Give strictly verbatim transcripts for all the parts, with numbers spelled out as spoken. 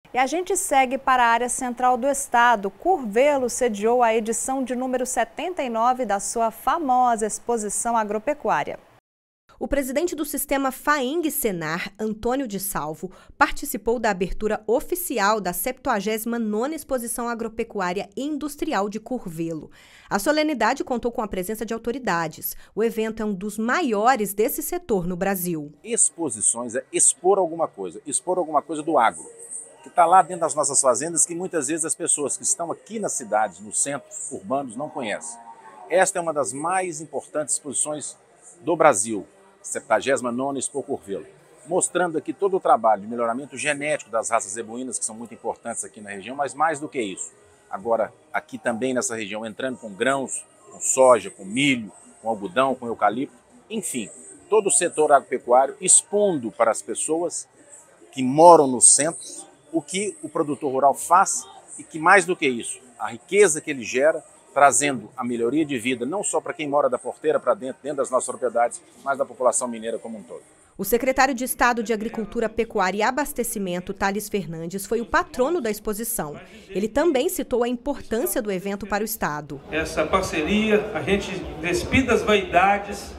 E a gente segue para a área central do estado. Curvelo sediou a edição de número setenta e nove da sua famosa exposição agropecuária. O presidente do sistema FAENG-Senar, Antônio de Salvo, participou da abertura oficial da septuagésima nona Exposição Agropecuária e Industrial de Curvelo. A solenidade contou com a presença de autoridades. O evento é um dos maiores desse setor no Brasil. Exposições é expor alguma coisa, expor alguma coisa do agro, que está lá dentro das nossas fazendas, que muitas vezes as pessoas que estão aqui nas cidades, nos centros urbanos, não conhecem. Esta é uma das mais importantes exposições do Brasil, septuagésima nona Expo Curvelo, mostrando aqui todo o trabalho de melhoramento genético das raças zebuínas, que são muito importantes aqui na região, mas mais do que isso. Agora, aqui também nessa região, entrando com grãos, com soja, com milho, com algodão, com eucalipto, enfim, todo o setor agropecuário expondo para as pessoas que moram nos centros o que o produtor rural faz e que, mais do que isso, a riqueza que ele gera, trazendo a melhoria de vida não só para quem mora da porteira para dentro, dentro das nossas propriedades, mas da população mineira como um todo. O secretário de Estado de Agricultura, Pecuária e Abastecimento, Thales Fernandes, foi o patrono da exposição. Ele também citou a importância do evento para o estado. Essa parceria, a gente despir das vaidades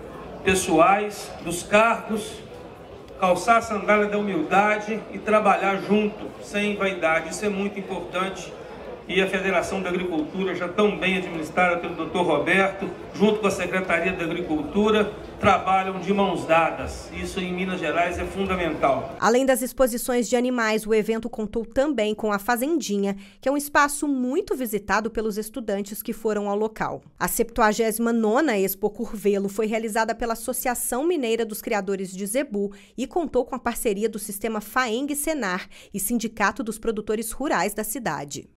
pessoais, dos cargos, calçar a sandália da humildade e trabalhar junto, sem vaidade. Isso é muito importante. E a Federação da Agricultura, já tão bem administrada pelo doutor Roberto, junto com a Secretaria da Agricultura, trabalham de mãos dadas. Isso em Minas Gerais é fundamental. Além das exposições de animais, o evento contou também com a Fazendinha, que é um espaço muito visitado pelos estudantes que foram ao local. A septuagésima nona Expo Curvelo foi realizada pela Associação Mineira dos Criadores de Zebu e contou com a parceria do sistema FAENG-Senar e Sindicato dos Produtores Rurais da cidade.